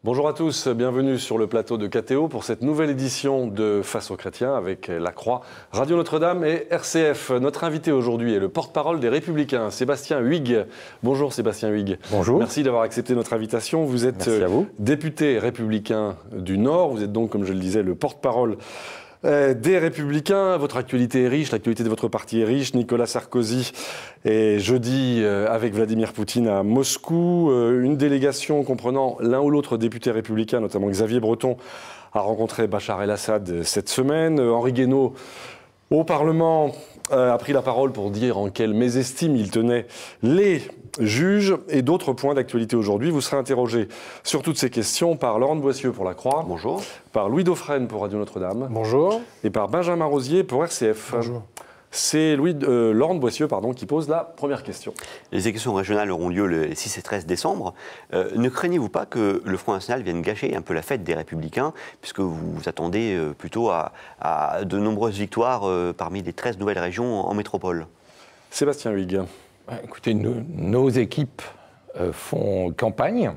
Bonjour à tous, bienvenue sur le plateau de KTO pour cette nouvelle édition de Face aux chrétiens avec La Croix, Radio Notre-Dame et RCF. Notre invité aujourd'hui est le porte-parole des Républicains, Sébastien Huyghe. Bonjour Sébastien Huyghe. Bonjour. Merci d'avoir accepté notre invitation. Vous êtes député républicain du Nord, vous êtes donc, comme je le disais, le porte-parole des Républicains. Votre actualité est riche, l'actualité de votre parti est riche. Nicolas Sarkozy est jeudi avec Vladimir Poutine à Moscou. Une délégation comprenant l'un ou l'autre député républicain, notamment Xavier Breton, a rencontré Bachar el-Assad cette semaine. Henri Guénaud, au Parlement, a pris la parole pour dire en quelle mésestime il tenait les juges et d'autres points d'actualité aujourd'hui. Vous serez interrogé sur toutes ces questions par Laurent Boissieu pour La Croix. Bonjour. Par Louis Dauphren pour Radio Notre-Dame. Bonjour. Et par Benjamin Rosier pour RCF. Bonjour. C'est Laurent Boissieu qui pose la première question. Les élections régionales auront lieu le 6 et 13 décembre. Ne craignez-vous pas que le Front National vienne gâcher un peu la fête des Républicains, puisque vous vous attendez plutôt à de nombreuses victoires parmi les 13 nouvelles régions en métropole? Sébastien Huyghe. Écoutez, nos équipes font campagne.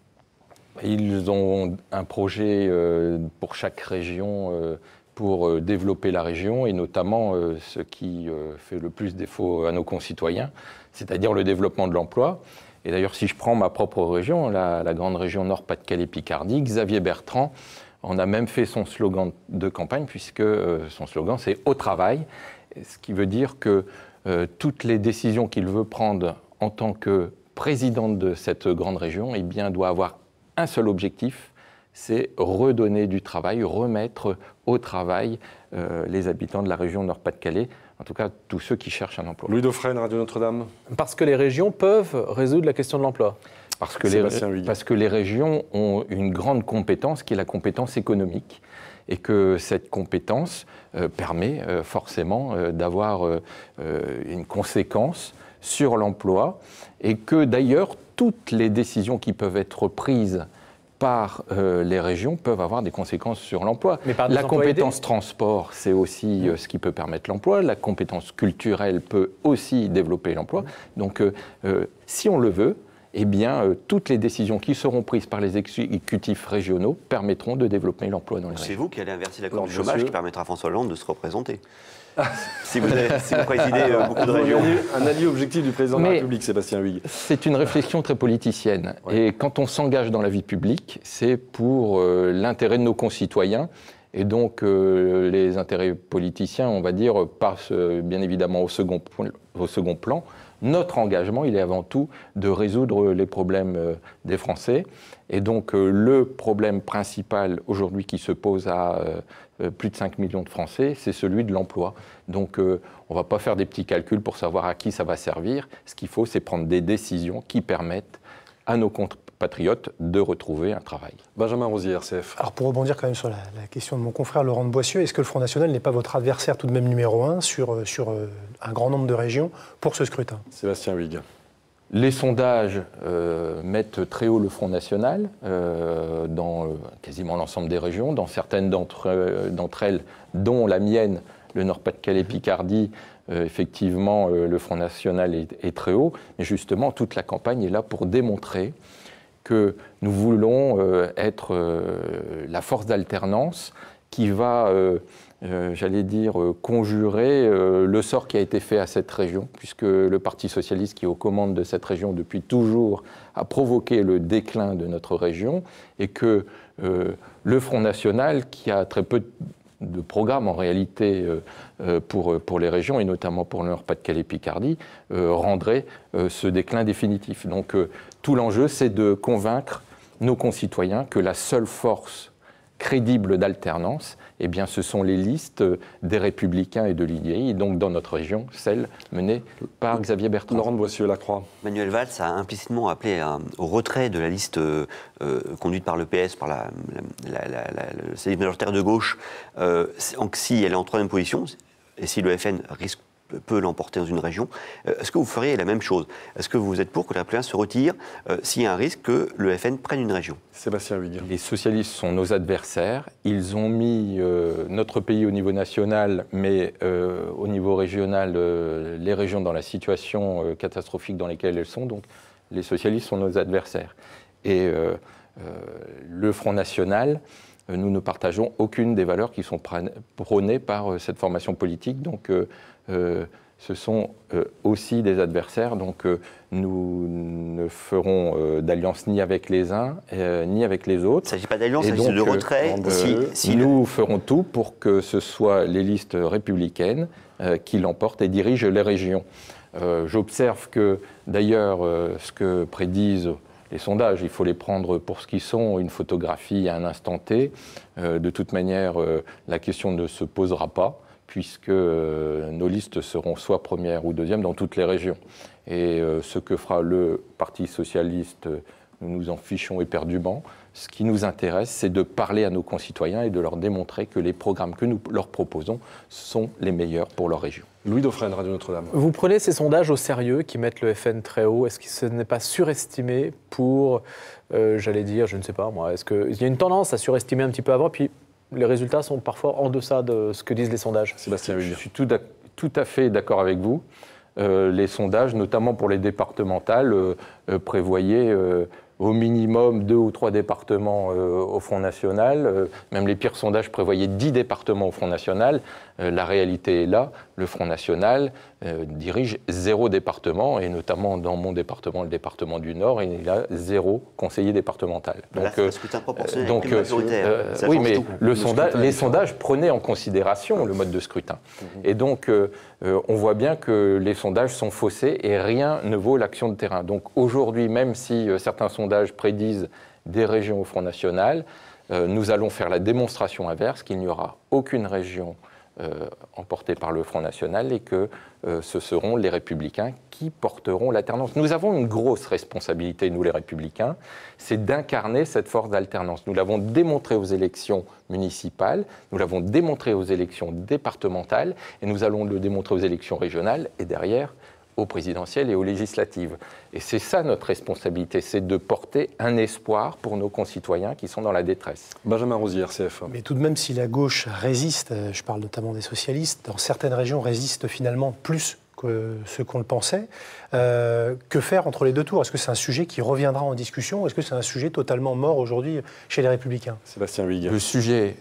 Ils ont un projet pour chaque région pour développer la région et notamment ce qui fait le plus défaut à nos concitoyens, c'est-à-dire le développement de l'emploi. Et d'ailleurs, si je prends ma propre région, la grande région Nord-Pas-de-Calais-Picardie, Xavier Bertrand en a même fait son slogan de campagne, puisque son slogan c'est « Au travail », ce qui veut dire que toutes les décisions qu'il veut prendre en tant que président de cette grande région, eh bien, doit avoir un seul objectif, c'est redonner du travail, remettre au travail les habitants de la région Nord-Pas-de-Calais, en tout cas tous ceux qui cherchent un emploi. Louis Dauphren, Radio Notre-Dame. Parce que les régions peuvent résoudre la question de l'emploi. Parce que les régions ont une grande compétence qui est la compétence économique. Et que cette compétence permet forcément d'avoir une conséquence sur l'emploi et que d'ailleurs toutes les décisions qui peuvent être prises par les régions peuvent avoir des conséquences sur l'emploi. La compétence transport, c'est aussi ce qui peut permettre l'emploi. La compétence culturelle peut aussi développer l'emploi. Donc si on le veut, eh bien, toutes les décisions qui seront prises par les exécutifs régionaux permettront de développer l'emploi dans les régions. C'est vous qui allez inverser la courbe du chômage qui permettra à François Hollande de se représenter. si vous présidez beaucoup de régions. Un allié objectif du président de la République, Sébastien Huyghe. C'est une réflexion très politicienne. Ouais. Et quand on s'engage dans la vie publique, c'est pour l'intérêt de nos concitoyens. Et donc, les intérêts politiciens, on va dire, passent bien évidemment au second plan. Notre engagement, il est avant tout de résoudre les problèmes des Français. Et donc, le problème principal aujourd'hui qui se pose à plus de 5 millions de Français, c'est celui de l'emploi. Donc, on ne va pas faire des petits calculs pour savoir à qui ça va servir. Ce qu'il faut, c'est prendre des décisions qui permettent à nos compatriotes de retrouver un travail. Benjamin Rosier, RCF. Alors pour rebondir quand même sur la question de mon confrère Laurent Boissieu, est-ce que le Front National n'est pas votre adversaire tout de même numéro 1 sur un grand nombre de régions pour ce scrutin? Sébastien Huyghe. Les sondages mettent très haut le Front National dans quasiment l'ensemble des régions, dans certaines d'entre elles, dont la mienne, le Nord-Pas-de-Calais-Picardie, effectivement, le Front National est très haut. Mais justement, toute la campagne est là pour démontrer que nous voulons être la force d'alternance qui va, j'allais dire, conjurer le sort qui a été fait à cette région, puisque le Parti socialiste qui est aux commandes de cette région depuis toujours a provoqué le déclin de notre région, et que le Front National, qui a très peu de programmes en réalité pour les régions, et notamment pour le Nord-Pas-de-Calais-Picardie, rendrait ce déclin définitif. Donc tout l'enjeu, c'est de convaincre nos concitoyens que la seule force crédible d'alternance, eh bien, ce sont les listes des Républicains et de l'UDI, et donc dans notre région, celle menée par Xavier Bertrand. Laurent Boissieu, La Croix. Manuel Valls a implicitement appelé au retrait de la liste conduite par le PS, par la majoritaire de gauche, si elle est en troisième position, et si le FN peut l'emporter dans une région. Est-ce que vous feriez la même chose? Est-ce que vous êtes pour que la Républicain se retire s'il y a un risque que le FN prenne une région? Sébastien Huyghe. Les socialistes sont nos adversaires. Ils ont mis notre pays au niveau national, mais au niveau régional, les régions dans la situation catastrophique dans laquelle elles sont. Donc les socialistes sont nos adversaires. Et le Front National, nous ne partageons aucune des valeurs qui sont prônées par cette formation politique. Donc, ce sont aussi des adversaires. Donc, nous ne ferons d'alliance ni avec les uns, ni avec les autres. Il ne s'agit pas d'alliance, il s'agit de retrait. Nous ferons tout pour que ce soit les listes républicaines qui l'emportent et dirigent les régions. J'observe que, d'ailleurs, ce que prédisent les sondages, il faut les prendre pour ce qu'ils sont, une photographie à un instant T. De toute manière, la question ne se posera pas, puisque nos listes seront soit premières ou deuxièmes dans toutes les régions. Et ce que fera le Parti socialiste, nous nous en fichons éperdument. Ce qui nous intéresse, c'est de parler à nos concitoyens et de leur démontrer que les programmes que nous leur proposons sont les meilleurs pour leur région. Louis Dauphren, Radio Notre-Dame. Vous prenez ces sondages au sérieux qui mettent le FN très haut. Est-ce que ce n'est pas surestimé pour, j'allais dire, je ne sais pas moi, est-ce qu'il y a une tendance à surestimer un petit peu avant, puis les résultats sont parfois en deçà de ce que disent les sondages? Sébastien Huyghe. Je suis tout à fait d'accord avec vous. Les sondages, notamment pour les départementales, prévoyaient au minimum 2 ou 3 départements au Front National. Même les pires sondages prévoyaient 10 départements au Front National. La réalité est là. Le Front National dirige 0 département, et notamment dans mon département, le département du Nord, il a 0 conseiller départemental. Donc, c'est un scrutin proportionnel avec plus majoritaire. Oui, mais les sondages prenaient en considération le mode de scrutin. Et donc, on voit bien que les sondages sont faussés et rien ne vaut l'action de terrain. Donc aujourd'hui, même si certains sondages prédisent des régions au Front National, nous allons faire la démonstration inverse, qu'il n'y aura aucune région emportée par le Front National et que ce seront les Républicains qui porteront l'alternance. Nous avons une grosse responsabilité, nous les Républicains, c'est d'incarner cette force d'alternance. Nous l'avons démontré aux élections municipales, nous l'avons démontré aux élections départementales et nous allons le démontrer aux élections régionales et derrière aux présidentielles et aux législatives. Et c'est ça notre responsabilité, c'est de porter un espoir pour nos concitoyens qui sont dans la détresse. Benjamin Rosier, RCF. Mais tout de même, si la gauche résiste, je parle notamment des socialistes, dans certaines régions résiste finalement plus que ce qu'on le pensait, que faire entre les deux tours? Est-ce que c'est un sujet qui reviendra en discussion ou est-ce que c'est un sujet totalement mort aujourd'hui chez les Républicains? Sébastien Huyghe. Le sujet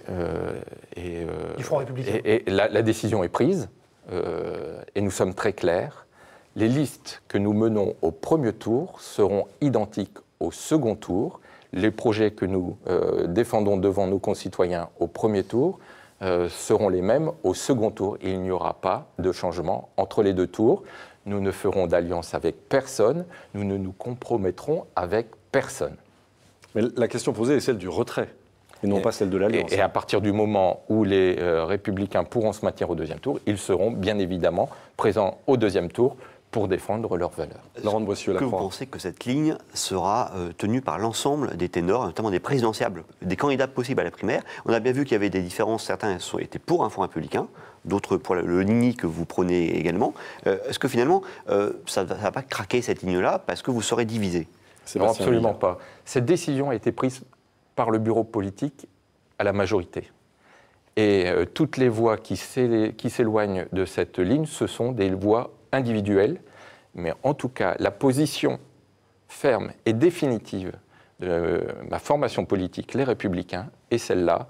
du Front républicain. Et la décision est prise et nous sommes très clairs. Les listes que nous menons au premier tour seront identiques au second tour. Les projets que nous défendons devant nos concitoyens au premier tour seront les mêmes au second tour. Il n'y aura pas de changement entre les deux tours. Nous ne ferons d'alliance avec personne. Nous ne nous compromettrons avec personne. Mais la question posée est celle du retrait, et non pas celle de l'alliance. Et à partir du moment où les Républicains pourront se maintenir au deuxième tour, ils seront bien évidemment présents au deuxième tour pour défendre leurs valeurs. Laurent de Boissieu, Est-ce que vous pensez que cette ligne sera tenue par l'ensemble des ténors, notamment des présidentiables, des candidats possibles à la primaire? On a bien vu qu'il y avait des différences, certains étaient pour un Front républicain, d'autres pour le NII que vous prenez également. Est-ce que finalement, ça ne va pas craquer cette ligne-là parce que vous serez divisés? Non, absolument pas. Cette décision a été prise par le bureau politique à la majorité. Et toutes les voix qui s'éloignent de cette ligne, ce sont des voix individuelles, mais en tout cas, la position ferme et définitive de ma formation politique, les Républicains, est celle-là.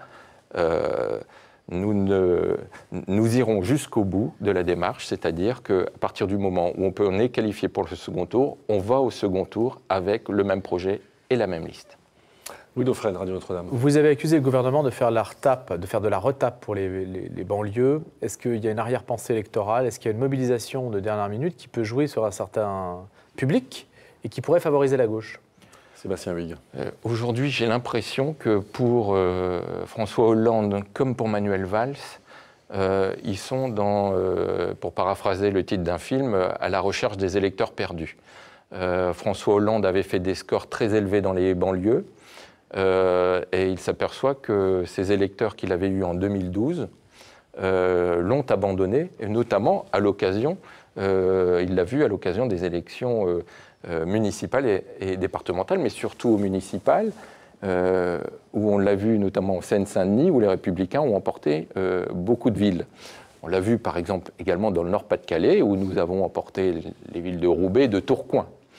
Nous irons jusqu'au bout de la démarche, c'est-à-dire qu'à partir du moment où on est qualifié pour le second tour, on va au second tour avec le même projet et la même liste. Louis Dauphren, Radio Notre-Dame. Vous avez accusé le gouvernement de faire de la retape pour les banlieues. Est-ce qu'il y a une arrière-pensée électorale? Est-ce qu'il y a une mobilisation de dernière minute qui peut jouer sur un certain public et qui pourrait favoriser la gauche? Sébastien Huyghe. Aujourd'hui, j'ai l'impression que pour François Hollande comme pour Manuel Valls, ils sont pour paraphraser le titre d'un film, à la recherche des électeurs perdus. François Hollande avait fait des scores très élevés dans les banlieues. Et il s'aperçoit que ces électeurs qu'il avait eus en 2012 l'ont abandonné, et notamment à l'occasion, il l'a vu à l'occasion des élections municipales et départementales, mais surtout aux municipales, où on l'a vu notamment en Seine-Saint-Denis, où les Républicains ont emporté beaucoup de villes. On l'a vu par exemple également dans le Nord-Pas-de-Calais, où nous avons emporté les villes de Roubaix et de Tourcoing.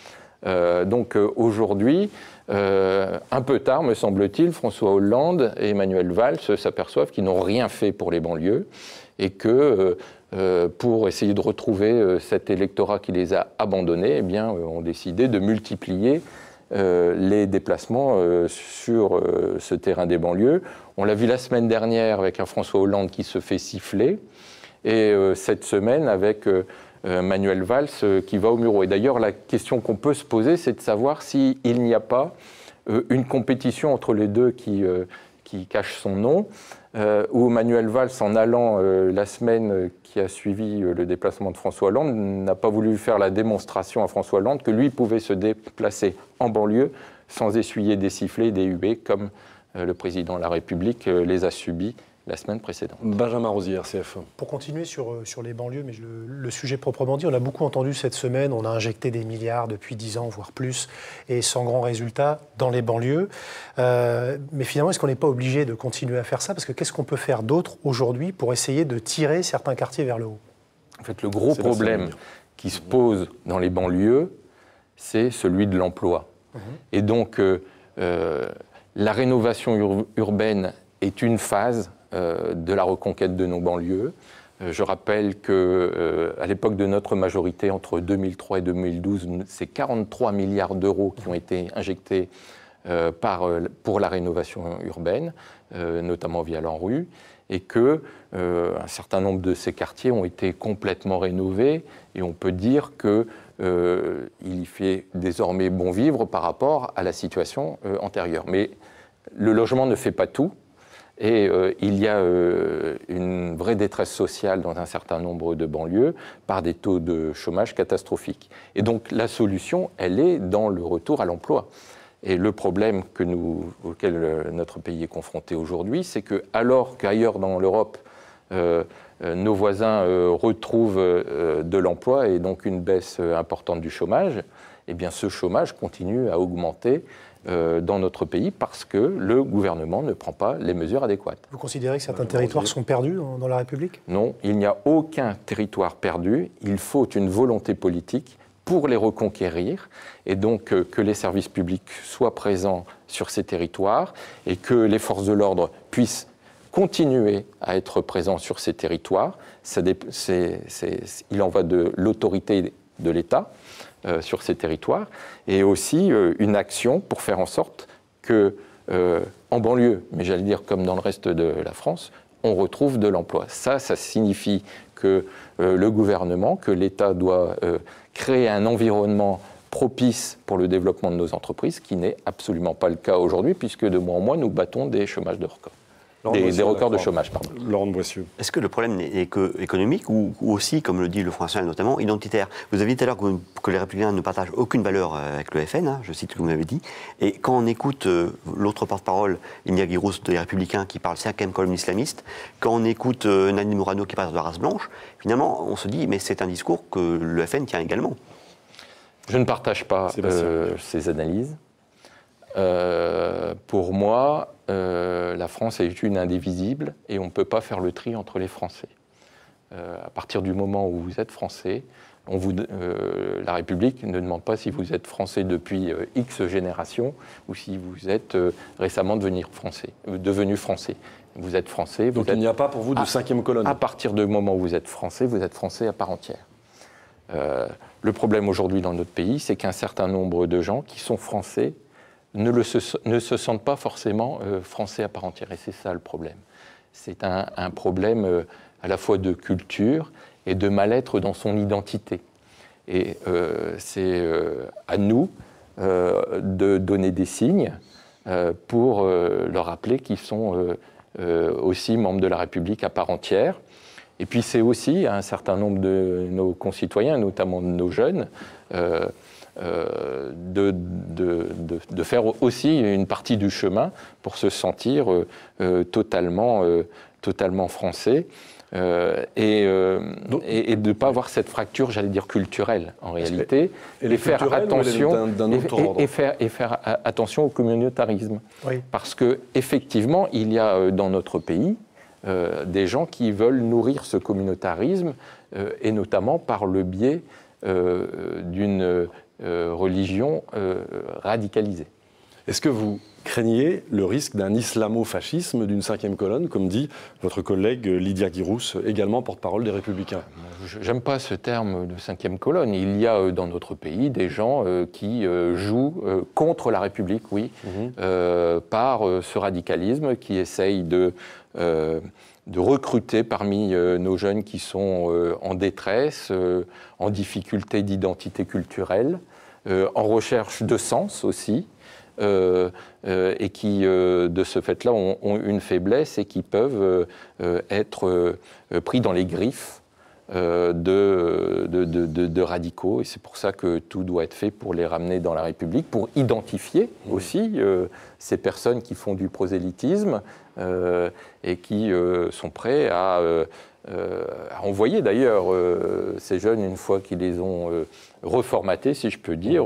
Donc aujourd'hui, un peu tard, me semble-t-il, François Hollande et Manuel Valls s'aperçoivent qu'ils n'ont rien fait pour les banlieues et que pour essayer de retrouver cet électorat qui les a abandonnés, eh bien, ont décidé de multiplier les déplacements sur ce terrain des banlieues. On l'a vu la semaine dernière avec un François Hollande qui se fait siffler, et cette semaine avec Manuel Valls qui va au Muro. Et d'ailleurs, la question qu'on peut se poser, c'est de savoir s'il n'y a pas une compétition entre les deux qui cache son nom, où Manuel Valls, en allant la semaine qui a suivi le déplacement de François Hollande, n'a pas voulu faire la démonstration à François Hollande que lui pouvait se déplacer en banlieue sans essuyer des sifflets, des huées, comme le président de la République les a subis la semaine précédente. Benjamin Rosier, RCF. Pour continuer sur les banlieues, mais le sujet proprement dit, on a beaucoup entendu cette semaine, on a injecté des milliards depuis 10 ans, voire plus, et sans grand résultat dans les banlieues. Mais finalement, est-ce qu'on n'est pas obligé de continuer à faire ça? Parce que qu'est-ce qu'on peut faire d'autre aujourd'hui pour essayer de tirer certains quartiers vers le haut? En fait, le gros problème qui se pose dans les banlieues, c'est celui de l'emploi. Et donc, la rénovation urbaine est une phase de la reconquête de nos banlieues. Je rappelle qu'à l'époque de notre majorité, entre 2003 et 2012, c'est 43 milliards d'euros qui ont été injectés pour la rénovation urbaine, notamment via l'ANRU, et qu'un certain nombre de ces quartiers ont été complètement rénovés, et on peut dire qu'il fait désormais bon vivre par rapport à la situation antérieure. Mais le logement ne fait pas tout. Et il y a une vraie détresse sociale dans un certain nombre de banlieues par des taux de chômage catastrophiques. Et donc la solution, elle est dans le retour à l'emploi. Et le problème auquel notre pays est confronté aujourd'hui, c'est que alors qu'ailleurs dans l'Europe, nos voisins retrouvent de l'emploi et donc une baisse importante du chômage, eh bien ce chômage continue à augmenter dans notre pays parce que le gouvernement ne prend pas les mesures adéquates. Vous considérez que certains territoires sont perdus dans la République? Non, il n'y a aucun territoire perdu. Il faut une volonté politique pour les reconquérir et donc que les services publics soient présents sur ces territoires et que les forces de l'ordre puissent continuer à être présents sur ces territoires. Il en va de l'autorité de l'État sur ces territoires, et aussi une action pour faire en sorte que, en banlieue, mais j'allais dire comme dans le reste de la France, on retrouve de l'emploi. Ça signifie que le gouvernement, que l'État doit créer un environnement propice pour le développement de nos entreprises, qui n'est absolument pas le cas aujourd'hui, puisque de mois en mois, nous battons des chômages de record. Des records de chômage, pardon. Laurent de Boissieu. Est-ce que le problème n'est que économique ou aussi, comme le dit le Front National notamment, identitaire? Vous avez dit tout à l'heure que les Républicains ne partagent aucune valeur avec le FN, je cite ce que vous m'avez dit, et quand on écoute l'autre porte-parole, India Guirous des Républicains, qui parle 5e colonne islamiste, quand on écoute Nadine Morano qui parle de race blanche, finalement on se dit mais c'est un discours que le FN tient également. Je ne partage pas ces analyses. Pour moi, la France est une indivisible et on ne peut pas faire le tri entre les Français. À partir du moment où vous êtes Français, la République ne demande pas si vous êtes Français depuis X générations ou si vous êtes récemment devenu Français. Vous êtes Français. Donc il n'y a pas pour vous de 5e colonne? À partir du moment où vous êtes Français à part entière. Le problème aujourd'hui dans notre pays, c'est qu'un certain nombre de gens qui sont Français ne se sentent pas forcément français à part entière. Et c'est ça le problème. C'est un problème à la fois de culture et de mal-être dans son identité. Et c'est à nous de donner des signes pour leur rappeler qu'ils sont aussi membres de la République à part entière. Et puis c'est aussi à un certain nombre de nos concitoyens, notamment de nos jeunes, de faire aussi une partie du chemin pour se sentir totalement français et de ne pas avoir cette fracture, j'allais dire, culturelle en réalité, et faire attention et faire attention au communautarisme. Oui. Parce qu'effectivement, il y a dans notre pays des gens qui veulent nourrir ce communautarisme et notamment par le biais d'une religion radicalisée. Est-ce que vous craignez le risque d'un islamo-fascisme, d'une cinquième colonne, comme dit votre collègue Lydia Guirousse, également porte-parole des Républicains? J'aime pas ce terme de cinquième colonne. Il y a dans notre pays des gens qui jouent contre la République, oui, par ce radicalisme, qui essaye de recruter parmi nos jeunes qui sont en détresse, en difficulté d'identité culturelle, en recherche de sens aussi. Et qui, de ce fait-là, ont une faiblesse et qui peuvent être pris dans les griffes de radicaux. Et c'est pour ça que tout doit être fait pour les ramener dans la République, pour identifier aussi ces personnes qui font du prosélytisme et qui sont prêts à envoyer d'ailleurs ces jeunes, une fois qu'ils les ont reformatés, si je peux dire,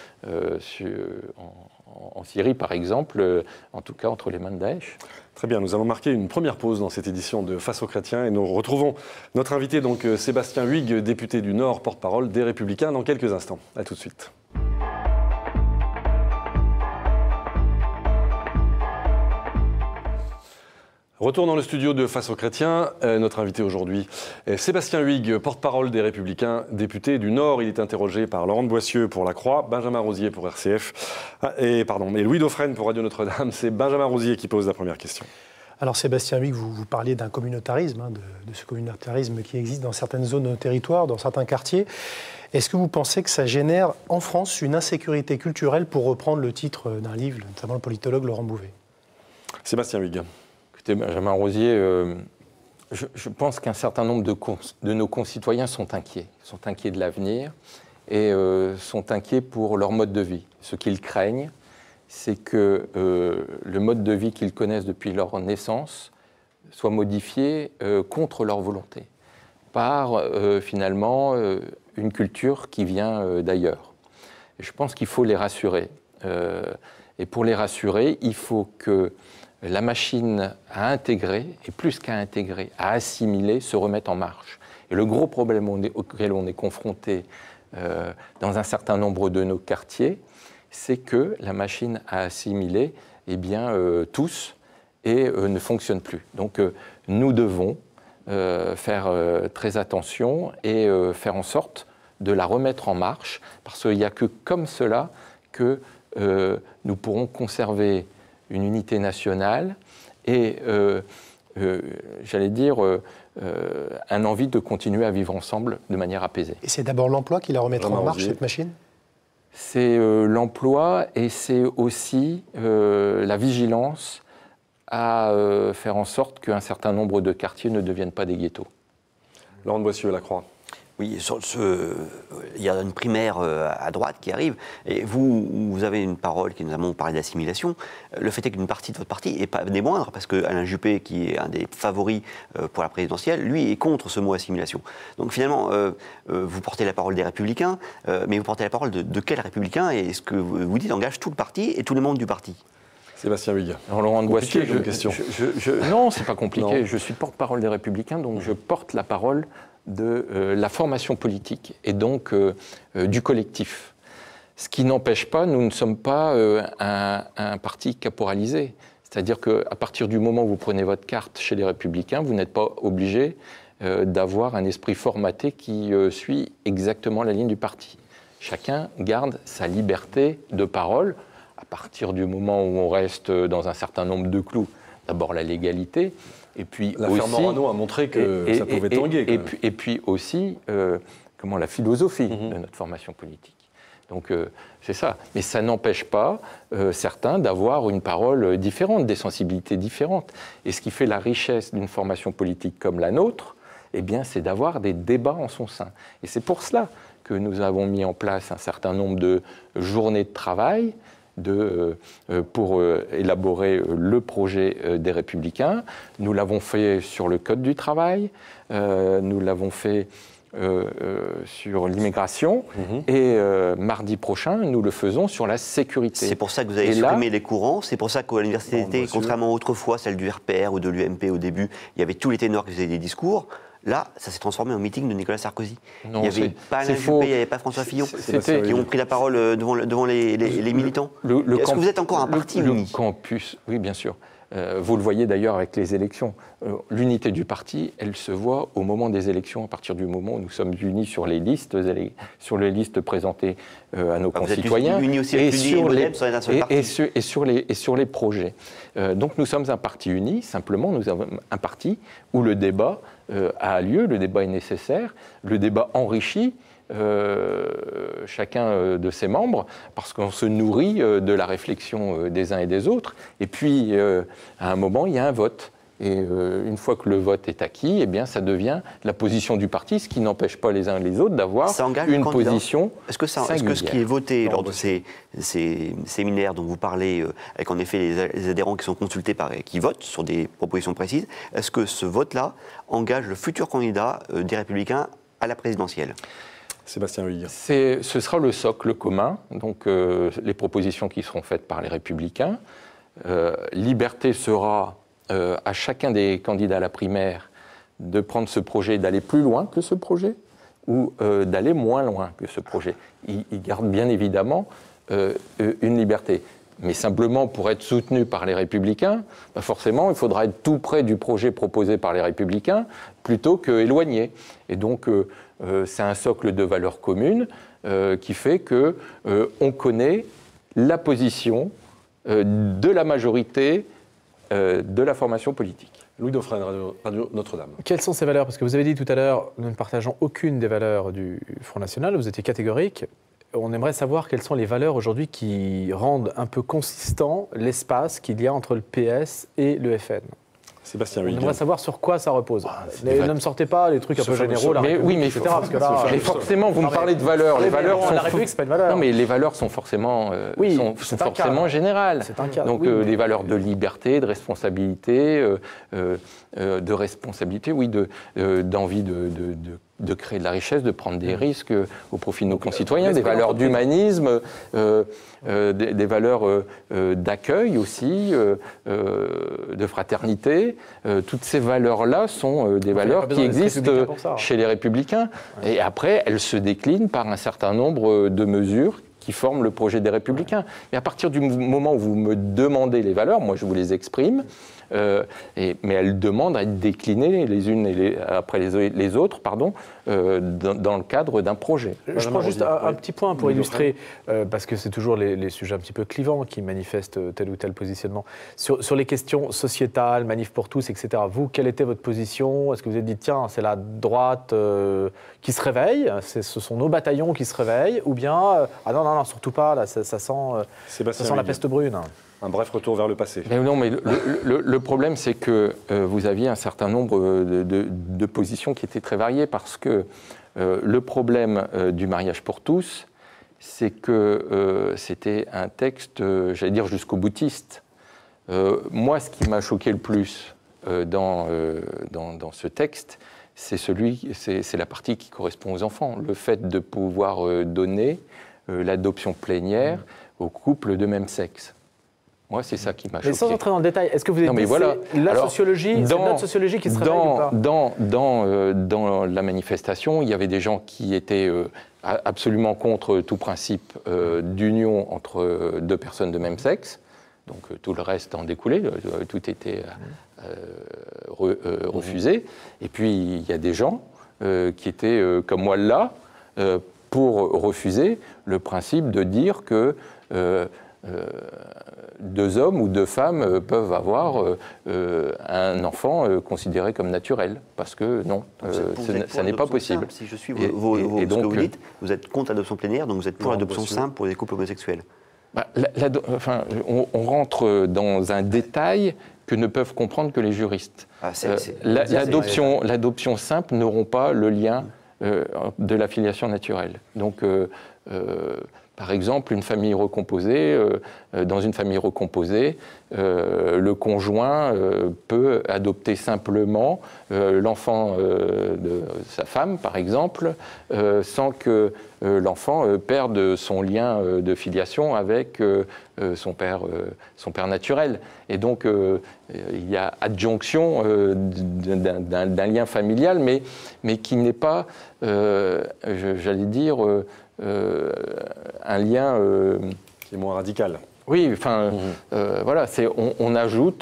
en Syrie, par exemple, en tout cas entre les mains de Daesh. Très bien, nous allons marquer une première pause dans cette édition de Face aux chrétiens et nous retrouvons notre invité, donc Sébastien Huyghe, député du Nord, porte-parole des Républicains, dans quelques instants. À tout de suite. Retour dans le studio de Face aux chrétiens. Notre invité aujourd'hui est Sébastien Huyghe, porte-parole des Républicains, député du Nord. Il est interrogé par Laurent de Boissieu pour La Croix, Benjamin Rosier pour RCF et Louis Dauphren pour Radio Notre-Dame. C'est Benjamin Rosier qui pose la première question. Alors Sébastien Huyghe, vous parliez d'un communautarisme, de ce communautarisme qui existe dans certaines zones de nos territoires, dans certains quartiers. Est-ce que vous pensez que ça génère en France une insécurité culturelle, pour reprendre le titre d'un livre, notamment le politologue Laurent Bouvet? Sébastien Huyghe. Écoutez, Benjamin Rosier, je pense qu'un certain nombre de nos concitoyens sont inquiets de l'avenir et sont inquiets pour leur mode de vie. Ce qu'ils craignent, c'est que le mode de vie qu'ils connaissent depuis leur naissance soit modifié contre leur volonté, par finalement une culture qui vient d'ailleurs. Et je pense qu'il faut les rassurer. Et pour les rassurer, il faut que la machine à intégrer, et plus qu'à intégrer, à assimiler, se remette en marche. Et le gros problème auquel on est confronté dans un certain nombre de nos quartiers, c'est que la machine à assimiler, tous, et ne fonctionne plus. Donc nous devons faire très attention et faire en sorte de la remettre en marche, parce qu'il n'y a que comme cela que nous pourrons conserver une unité nationale et, un envie de continuer à vivre ensemble de manière apaisée. Et c'est d'abord l'emploi qui la remettra en marche, cette machine? C'est l'emploi et c'est aussi la vigilance à faire en sorte qu'un certain nombre de quartiers ne deviennent pas des ghettos. Laurent de Boissieu, La Croix. Oui, il y a une primaire à droite qui arrive, et vous avez une parole qui, notamment, vous parlez d'assimilation. Le fait est qu'une partie de votre parti, et pas des moindres, parce que Alain Juppé, qui est un des favoris pour la présidentielle, lui est contre ce mot assimilation. Donc finalement, vous portez la parole des Républicains, mais vous portez la parole de quels Républicains, et ce que vous dites engage tout le parti et tous les membres du parti? Sébastien Huyghe. Alors, Laurent de Boissieu, question. Non, c'est pas compliqué. Non. Je suis porte-parole des Républicains, donc je porte la parole de la formation politique et donc du collectif. Ce qui n'empêche pas, nous ne sommes pas un parti caporalisé. C'est-à-dire qu'à partir du moment où vous prenez votre carte chez les Républicains, vous n'êtes pas obligé d'avoir un esprit formaté qui suit exactement la ligne du parti. Chacun garde sa liberté de parole à partir du moment où on reste dans un certain nombre de clous. D'abord la légalité, et puis l'affaire Morano a montré que ça pouvait tanguer. Et puis aussi la philosophie de notre formation politique. Donc c'est ça. Mais ça n'empêche pas certains d'avoir une parole différente, des sensibilités différentes. Et ce qui fait la richesse d'une formation politique comme la nôtre, c'est d'avoir des débats en son sein. Et c'est pour cela que nous avons mis en place un certain nombre de journées de travail pour élaborer le projet des Républicains. Nous l'avons fait sur le Code du travail, nous l'avons fait sur l'immigration, et mardi prochain, nous le faisons sur la sécurité. C'est pour ça que vous avez supprimé les courants, c'est pour ça qu'à l'université d'été, contrairement à autrefois, celle du RPR ou de l'UMP au début, il y avait tous les ténors qui faisaient des discours. Là, ça s'est transformé en meeting de Nicolas Sarkozy. Non, il n'y avait pas Alain Juppé, il n'y avait pas François Fillon qui ont pris la parole devant les militants. Est-ce que vous êtes encore un parti uni ? Le campus, oui, bien sûr. Vous le voyez d'ailleurs avec les élections. L'unité du parti, elle se voit au moment des élections, à partir du moment où nous sommes unis sur les listes présentées à nos concitoyens unis aussi et sur les projets. Donc nous sommes un parti uni, simplement nous avons un parti où le débat a lieu, le débat est nécessaire, le débat enrichit chacun de ses membres, parce qu'on se nourrit de la réflexion des uns et des autres. Et puis, à un moment, il y a un vote. Et une fois que le vote est acquis, eh bien, ça devient la position du parti, ce qui n'empêche pas les uns et les autres d'avoir une position singulière. Est-ce que ce qui est voté lors de ces séminaires dont vous parlez, avec en effet les adhérents qui sont consultés qui votent sur des propositions précises, est-ce que ce vote-là engage le futur candidat des Républicains à la présidentielle ? Sébastien Huyghe. Ce sera le socle commun, donc les propositions qui seront faites par les Républicains. Liberté sera à chacun des candidats à la primaire de prendre ce projet, d'aller plus loin que ce projet ou d'aller moins loin que ce projet. Il garde bien évidemment une liberté. Mais simplement pour être soutenu par les Républicains, forcément, il faudra être tout près du projet proposé par les Républicains plutôt qu'éloigné. Et donc, c'est un socle de valeurs communes qui fait qu'on connaît la position de la majorité de la formation politique. Louis Dauphren, Radio Notre-Dame. Quelles sont ces valeurs ? Parce que vous avez dit tout à l'heure, nous ne partageons aucune des valeurs du Front National, vous étiez catégorique. On aimerait savoir quelles sont les valeurs aujourd'hui qui rendent un peu consistant l'espace qu'il y a entre le PS et le FN. Sébastien Huyghe. On aimerait savoir sur quoi ça repose. Ne me sortez pas les trucs un peu généraux, la République, etc. Parce que là, mais forcément, vous me parlez de valeurs. Les valeurs sont la République, c'est pas une valeur. Non, mais les valeurs sont forcément, sont forcément générales. C'est un cas. Donc, des valeurs de liberté, de responsabilité, d'envie de créer de la richesse, de prendre des risques au profit de nos concitoyens, des valeurs d'humanisme, des valeurs d'accueil aussi, de fraternité. Toutes ces valeurs-là sont des valeurs qui existent chez les Républicains. Et après, elles se déclinent par un certain nombre de mesures qui forment le projet des Républicains. Et à partir du moment où vous me demandez les valeurs, moi je vous les exprime, mais elles demandent à être déclinées les unes après les autres dans le cadre d'un projet. Je prends juste un petit point pour illustrer, parce que c'est toujours les sujets un petit peu clivants qui manifestent tel ou tel positionnement. Sur les questions sociétales, manif pour tous, etc., vous, quelle était votre position ? Est-ce que vous vous êtes dit, tiens, c'est la droite qui se réveille, ce sont nos bataillons qui se réveillent, ou bien, ah non, surtout pas, là, ça sent la peste brune. Un bref retour vers le passé. Mais non, mais le problème, c'est que vous aviez un certain nombre de positions qui étaient très variées, parce que le problème du mariage pour tous, c'est que c'était un texte, j'allais dire, jusqu'au boutiste. Moi, ce qui m'a choqué le plus dans ce texte, c'est la partie qui correspond aux enfants. Le fait de pouvoir donner l'adoption plénière aux couples de même sexe. Moi, c'est ça qui m'a choqué. Mais sans entrer dans le détail, est-ce que vous avez dit sociologie, c'est notre sociologie qui se réveille ou pas ? Dans la manifestation, il y avait des gens qui étaient absolument contre tout principe d'union entre deux personnes de même sexe. Donc tout le reste en découlait, tout était refusé. Et puis il y a des gens qui étaient comme moi là pour refuser le principe de dire que deux hommes ou deux femmes peuvent avoir un enfant considéré comme naturel, parce que non, ça n'est pas possible. Si je suis ce que vous dites, vous êtes contre l'adoption plénière, donc vous êtes pour l'adoption simple pour les couples homosexuels. On rentre dans un détail que ne peuvent comprendre que les juristes. L'adoption simple n'auront pas le lien de la filiation naturelle. Donc, Par exemple, une famille recomposée, dans une famille recomposée, le conjoint peut adopter simplement l'enfant de sa femme, par exemple, sans que l'enfant perde son lien de filiation avec son père naturel. Et donc, il y a adjonction d'un lien familial, mais qui n'est pas, j'allais dire, un lien qui est moins radical. Oui, enfin, voilà, on ajoute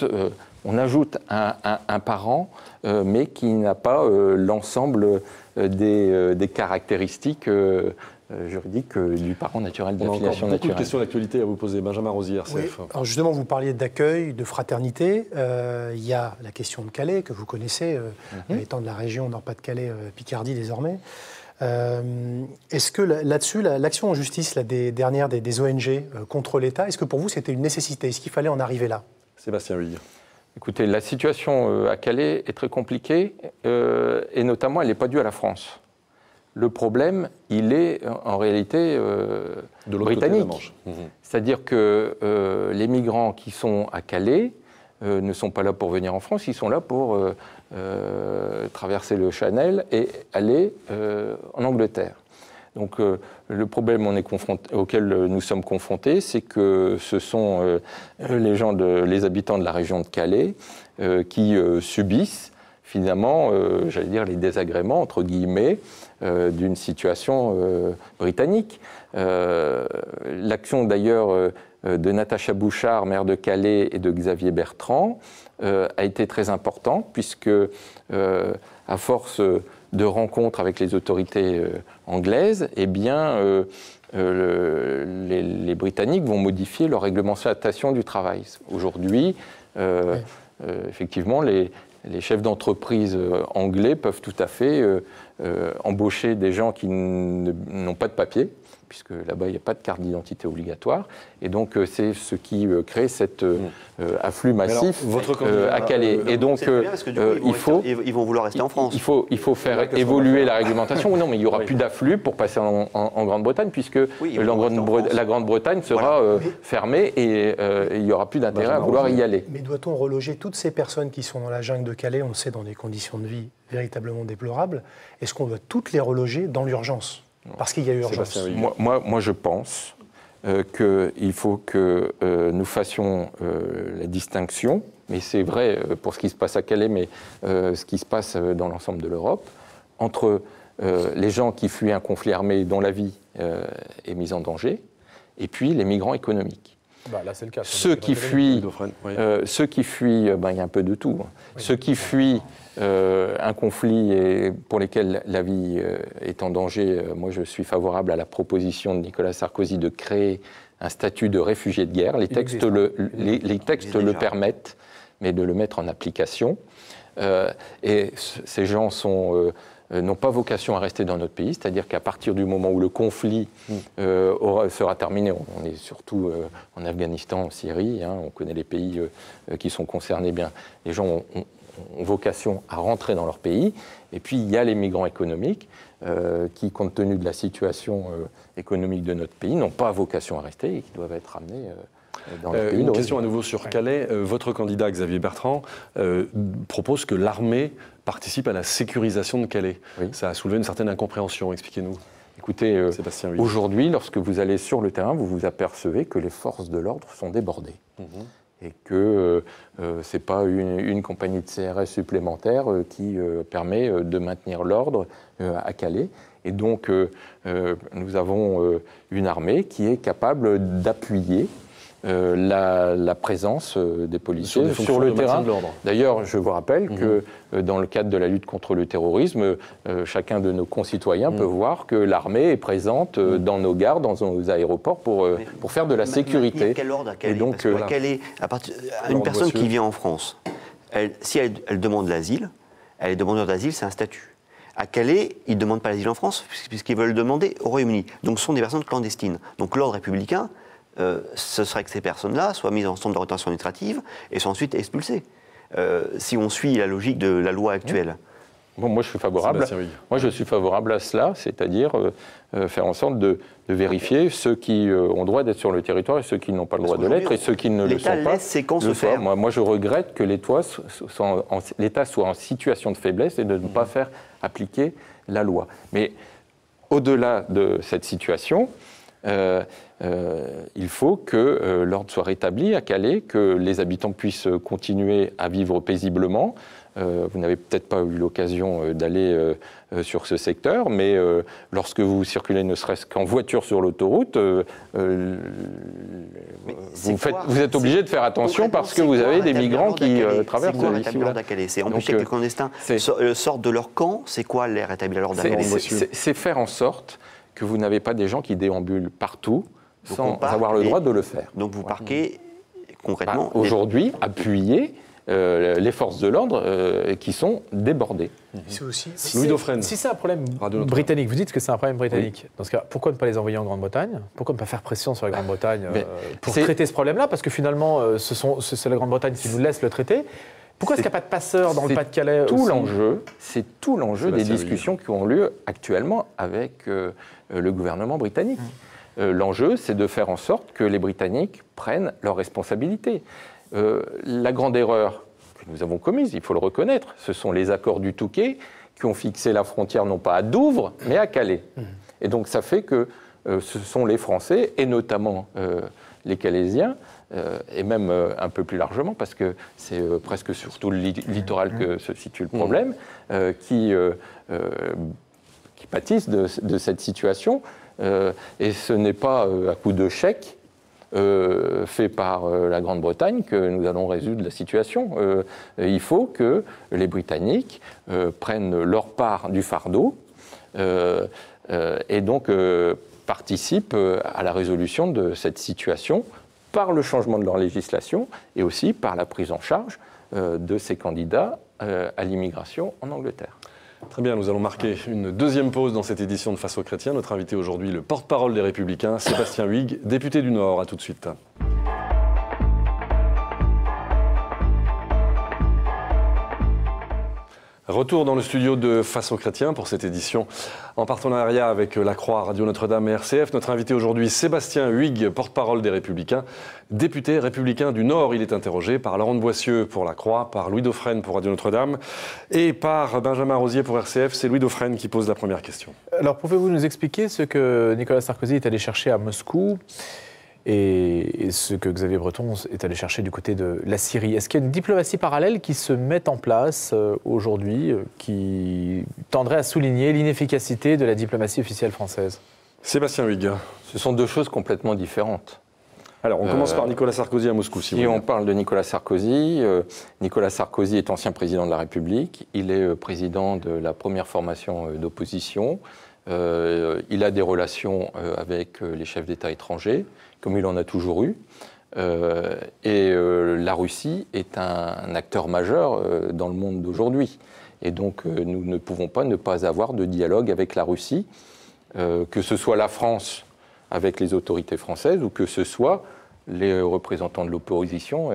un parent, mais qui n'a pas l'ensemble des caractéristiques juridiques du parent naturel, de la filiation naturelle. On a encore beaucoup de questions d'actualité à vous poser. Benjamin Rosier, RCF. Oui. Alors justement, vous parliez d'accueil, de fraternité. Il y a la question de Calais, que vous connaissez, étant de la région Nord-Pas-de-Calais, Picardie désormais. Est-ce que là-dessus, l'action en justice dernière des ONG contre l'État, est-ce que pour vous c'était une nécessité? Est-ce qu'il fallait en arriver là? Sébastien Huyghe. Écoutez, la situation à Calais est très compliquée et notamment elle n'est pas due à la France. Le problème, il est en réalité de britannique. Côté de la Manche. C'est-à-dire que les migrants qui sont à Calais ne sont pas là pour venir en France, ils sont là pour traverser le Channel et aller en Angleterre. Donc le problème auquel nous sommes confrontés, c'est que ce sont les habitants de la région de Calais qui subissent finalement, j'allais dire, les désagréments, entre guillemets, d'une situation britannique. L'action d'ailleurs de Natacha Bouchard, maire de Calais, et de Xavier Bertrand, a été très importante, puisque à force de rencontres avec les autorités anglaises, eh bien, les Britanniques vont modifier leur réglementation du travail. Aujourd'hui, effectivement, les chefs d'entreprise anglais peuvent tout à fait embaucher des gens qui n'ont pas de papier, puisque là-bas, il n'y a pas de carte d'identité obligatoire. Et donc, c'est ce qui crée cet afflux massif à Calais. Et donc, ils vont vouloir rester en France. Il faut faire évoluer la réglementation. Non, mais il n'y aura plus d'afflux pour passer en Grande-Bretagne, puisque la Grande-Bretagne sera fermée et il n'y aura plus d'intérêt à vouloir y aller. Mais doit-on reloger toutes ces personnes qui sont dans la jungle de Calais, on le sait, dans des conditions de vie véritablement déplorables? Est-ce qu'on doit toutes les reloger dans l'urgence? Parce qu'il y a urgence. Moi, je pense qu'il faut que nous fassions la distinction, mais c'est vrai pour ce qui se passe à Calais, mais ce qui se passe dans l'ensemble de l'Europe, entre les gens qui fuient un conflit armé dont la vie est mise en danger, et puis les migrants économiques. Là, c'est le cas. Ceux qui fuient, il y a un peu de tout. Oui. Ceux qui fuient un conflit et pour lesquels la vie est en danger, moi je suis favorable à la proposition de Nicolas Sarkozy de créer un statut de réfugié de guerre. Les textes le permettent, mais de le mettre en application. Et ces gens n'ont pas vocation à rester dans notre pays, c'est-à-dire qu'à partir du moment où le conflit sera terminé, on est surtout en Afghanistan, en Syrie, on connaît les pays qui sont concernés, bien, les gens ont vocation à rentrer dans leur pays, et puis il y a les migrants économiques qui, compte tenu de la situation économique de notre pays, n'ont pas vocation à rester et qui doivent être ramenés dans leur pays. Une question à nouveau sur Calais. Votre candidat, Xavier Bertrand, propose que l'armée participe à la sécurisation de Calais. Oui. Ça a soulevé une certaine incompréhension. Expliquez-nous. Écoutez, aujourd'hui, lorsque vous allez sur le terrain, vous vous apercevez que les forces de l'ordre sont débordées. Et que ce n'est pas une compagnie de CRS supplémentaire qui permet de maintenir l'ordre à Calais. Et donc, nous avons une armée qui est capable d'appuyer la présence des policiers sur le terrain. D'ailleurs, je vous rappelle que dans le cadre de la lutte contre le terrorisme, chacun de nos concitoyens peut voir que l'armée est présente dans nos gares, dans nos aéroports pour faire de la sécurité. Quel ordre à Calais? Et donc, à Calais, une personne qui vient en France, si elle demande l'asile, elle est demandeur d'asile, c'est un statut. À Calais, ils ne demandent pas l'asile en France, puisqu'ils veulent le demander au Royaume-Uni. Donc, ce sont des personnes clandestines. Donc, l'ordre républicain, ce serait que ces personnes-là soient mises en centre de rétention administrative et soient ensuite expulsées. Si on suit la logique de la loi actuelle. Bon, moi, je suis favorable. Moi, je suis favorable à cela, c'est-à-dire faire en sorte de vérifier ceux qui ont le droit d'être sur le territoire et ceux qui n'ont pas le droit de l'être et ceux qui ne le sont pas. L'État laisse ses camps se faire. Moi, je regrette que l'État soit en situation de faiblesse et de ne pas faire appliquer la loi. Mais au-delà de cette situation, il faut que l'ordre soit rétabli à Calais, que les habitants puissent continuer à vivre paisiblement. Vous n'avez peut-être pas eu l'occasion d'aller sur ce secteur, mais lorsque vous circulez ne serait-ce qu'en voiture sur l'autoroute, vous êtes obligé de faire attention parce que vous avez des migrants qui traversent ici. C'est quoi rétablir l'ordre à Calais? C'est empêcher que les clandestins sortent de leur camp? C'est quoi les rétablir l'ordre à Calais? C'est faire en sorte que vous n'avez pas des gens qui déambulent partout sans avoir le droit de le faire. Donc vous parquez concrètement... Aujourd'hui, appuyer les forces de l'ordre qui sont débordées. C'est aussi... Louis Dauphren. Si c'est un problème britannique, vous dites que c'est un problème britannique. Oui. Dans ce cas, pourquoi ne pas les envoyer en Grande-Bretagne? Pourquoi ne pas faire pression sur la Grande-Bretagne pour traiter ce problème-là? Parce que finalement, c'est la Grande-Bretagne qui nous laisse le traiter. Pourquoi est-ce qu'il n'y a pas de passeurs dans le Pas-de-Calais aussi? C'est tout l'enjeu des discussions qui ont lieu actuellement avec le gouvernement britannique. L'enjeu, c'est de faire en sorte que les Britanniques prennent leurs responsabilités. La grande erreur que nous avons commise, il faut le reconnaître, ce sont les accords du Touquet qui ont fixé la frontière non pas à Douvres, mais à Calais. Et donc ça fait que ce sont les Français, et notamment les Calaisiens, et même un peu plus largement, parce que c'est presque sur tout le littoral que se situe le problème, qui pâtissent de cette situation. Et ce n'est pas à coup de chèque fait par la Grande-Bretagne que nous allons résoudre la situation. Il faut que les Britanniques prennent leur part du fardeau et donc participent à la résolution de cette situation par le changement de leur législation et aussi par la prise en charge de ces candidats à l'immigration en Angleterre. Très bien, nous allons marquer une deuxième pause dans cette édition de Face aux Chrétiens. Notre invité aujourd'hui, le porte-parole des Républicains, Sébastien Huyghe, député du Nord. À tout de suite. Retour dans le studio de Face aux Chrétiens pour cette édition en partenariat avec La Croix, Radio Notre-Dame et RCF. Notre invité aujourd'hui, Sébastien Huyghe, porte-parole des Républicains, député républicain du Nord. Il est interrogé par Laurent de Boissieu pour La Croix, par Louis Dauphren pour Radio Notre-Dame et par Benjamin Rosier pour RCF. C'est Louis Dauphren qui pose la première question. Alors, pouvez-vous nous expliquer ce que Nicolas Sarkozy est allé chercher à Moscou et ce que Xavier Breton est allé chercher du côté de la Syrie? Est-ce qu'il y a une diplomatie parallèle qui se met en place aujourd'hui, qui tendrait à souligner l'inefficacité de la diplomatie officielle française? Sébastien Huyghe. Ce sont deux choses complètement différentes. Alors, on commence par Nicolas Sarkozy à Moscou, si vous voulez. On parle de Nicolas Sarkozy. Nicolas Sarkozy est ancien président de la République. Il est président de la première formation d'opposition. Il a des relations avec les chefs d'État étrangers, comme il en a toujours eu. Et la Russie est un acteur majeur dans le monde d'aujourd'hui. Et donc, nous ne pouvons pas ne pas avoir de dialogue avec la Russie, que ce soit la France avec les autorités françaises ou que ce soit les représentants de l'opposition,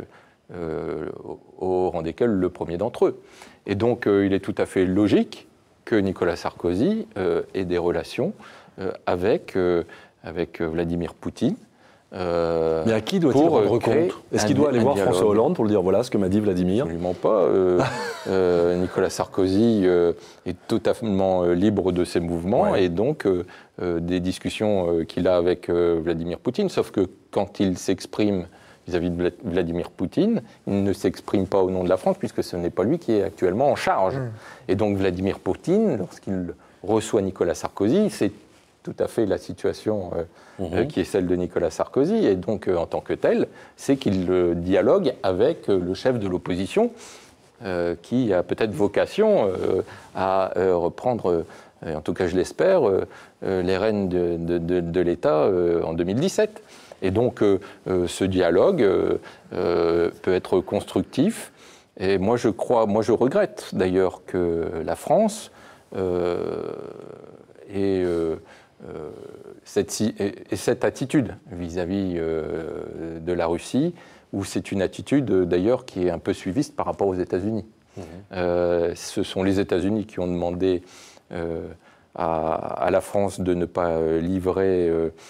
au rang desquels le premier d'entre eux. Et donc, il est tout à fait logique que Nicolas Sarkozy ait des relations avec Vladimir Poutine. Mais à qui doit-il rendre compte? Est-ce qu'il doit aller voir François Hollande pour lui dire voilà ce que m'a dit Vladimir? Absolument pas. Nicolas Sarkozy est totalement libre de ses mouvements et donc des discussions qu'il a avec Vladimir Poutine. Sauf que quand il s'exprime vis-à-vis de Vladimir Poutine, il ne s'exprime pas au nom de la France puisque ce n'est pas lui qui est actuellement en charge. Et donc Vladimir Poutine, lorsqu'il reçoit Nicolas Sarkozy, c'est tout à fait la situation qui est celle de Nicolas Sarkozy. Et donc, en tant que tel, c'est qu'il dialogue avec le chef de l'opposition qui a peut-être vocation à reprendre, en tout cas je l'espère, les rênes de l'État en 2017. Et donc, ce dialogue peut être constructif. Et moi, je regrette d'ailleurs que la France ait cette attitude vis-à-vis de la Russie, où c'est une attitude d'ailleurs qui est un peu suiviste par rapport aux États-Unis. Ce sont les États-Unis qui ont demandé à la France de ne pas livrer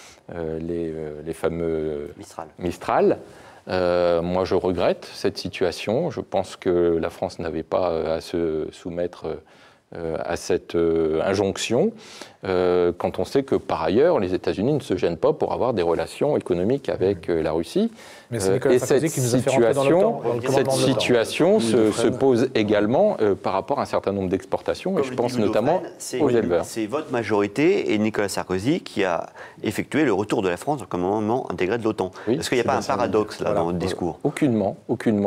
les fameux Mistral. Moi, je regrette cette situation. Je pense que la France n'avait pas à se soumettre à cette injonction, quand on sait que, par ailleurs, les États-Unis ne se gênent pas pour avoir des relations économiques avec la Russie. Mais c'est Nicolas Sarkozy qui nous a fait rentrer dans l'OTAN. Cette situation se pose également par rapport à un certain nombre d'exportations, et je pense notamment aux éleveurs. C'est votre majorité et Nicolas Sarkozy qui a effectué le retour de la France dans le commandement intégré de l'OTAN. Oui, est-ce qu'il n'y a pas un paradoxe là, dans votre discours? Aucunement.